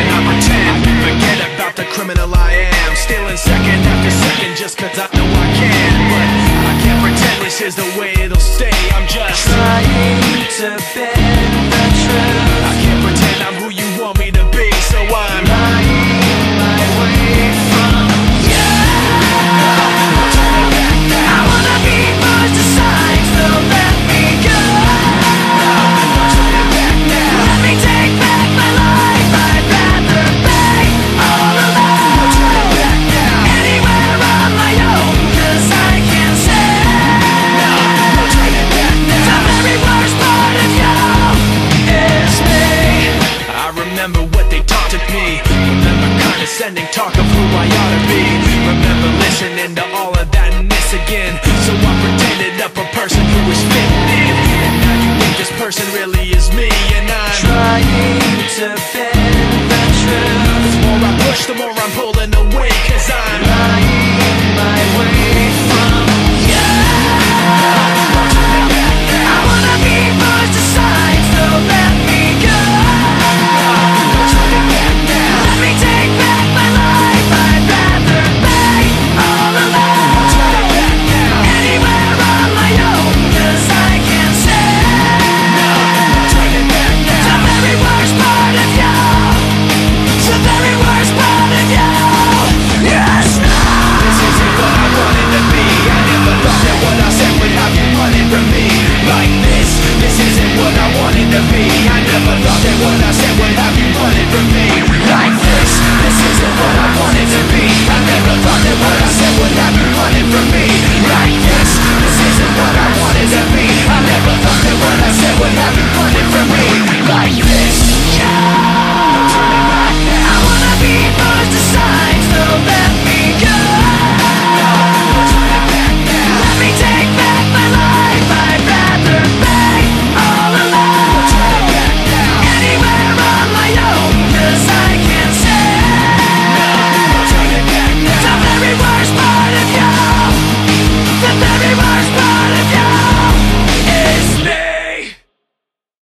cannot pretend. Forget about the criminal I am, stealing second after second just cause I know I can. But I can't pretend this is the way it'll stay. I'm just trying to bend the truth. I can't pretend I'm who you want me to be, so I'm lying my way from you. I wanna be pushed aside, so let me go. Let me take back my life. I'd rather be all alone, anywhere on my own, cause I can't say the very worst part of you is me. I remember what they taught to me. Remember condescending talk of who I ought to be. Remember listening to all of that and this again. So I pretended up a person who was fitting in. And now you think this person really is me. And I'm trying to bend the truth. the more I push, the more I'm pulling